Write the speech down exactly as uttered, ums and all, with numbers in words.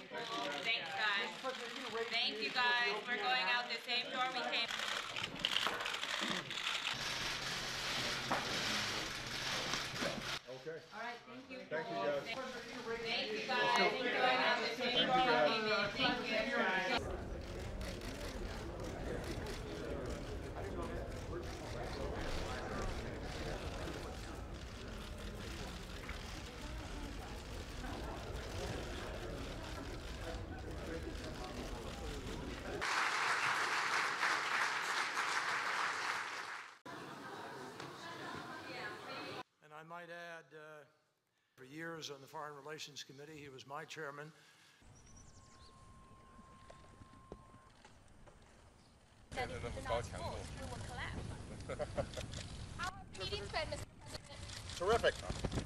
Thanks, guys. Thank you, guys. We're going out the same door we came. Okay. All right, thank you. Thank you, guys. Thank you, guys. We're going out the same door we came in. Thank you. And I might add, uh, for years on the Foreign Relations Committee, he was my chairman. Our meeting's been, Mister President. Terrific.